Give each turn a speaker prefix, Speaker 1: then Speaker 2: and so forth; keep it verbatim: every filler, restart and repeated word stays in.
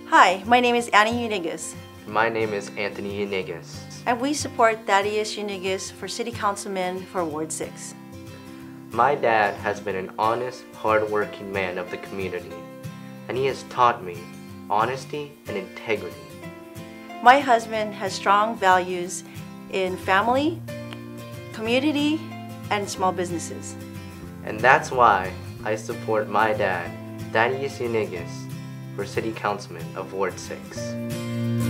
Speaker 1: Hi, my name is Annie Ynigues.
Speaker 2: My name is Anthony Ynigues.
Speaker 1: And we support Thaddeus Ynigues for City Councilman for Ward six.
Speaker 2: My dad has been an honest, hard-working man of the community, and he has taught me honesty and integrity.
Speaker 1: My husband has strong values in family, community, and small businesses.
Speaker 2: And that's why I support my dad, Thaddeus Ynigues, for City Councilman of Ward six.